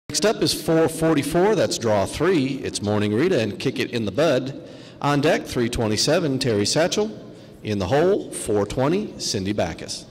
Next up is 444, that's draw 3. It's Morning Rita and Kick It in the Bud. On deck, 327, Terry Satchel. In the hole, 420, Cindy Backus.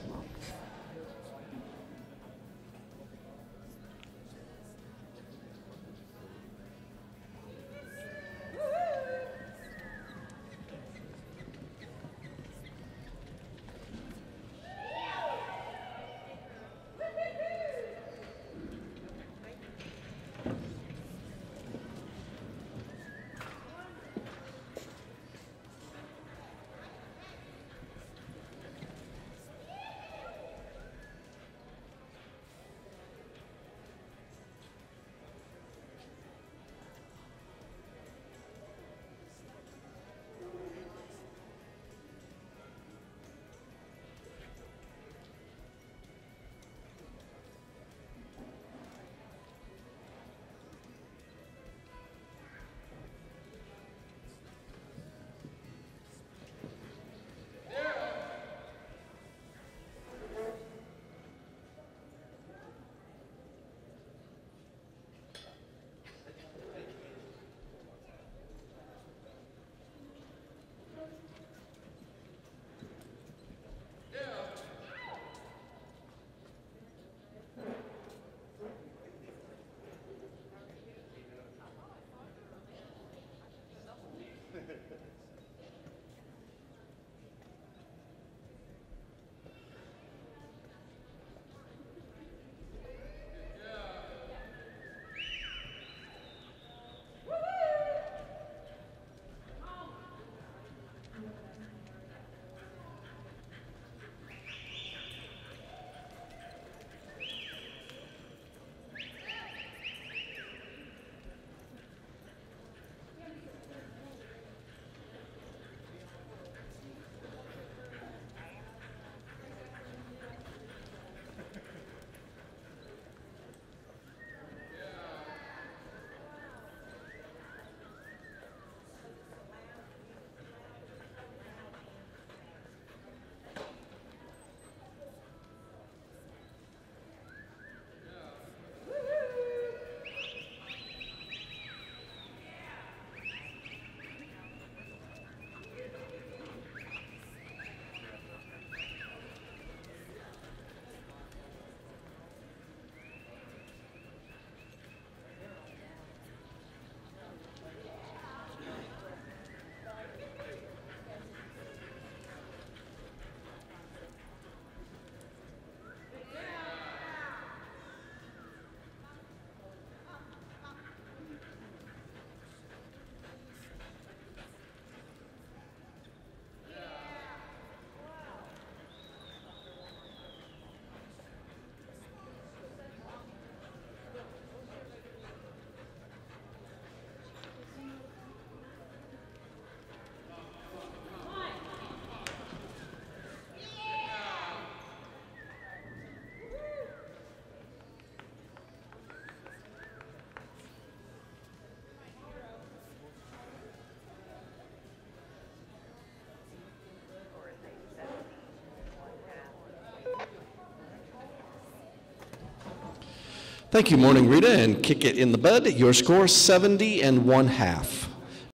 Thank you, Morning Rita, and Kick It in the Bud. Your score, 70 1/2.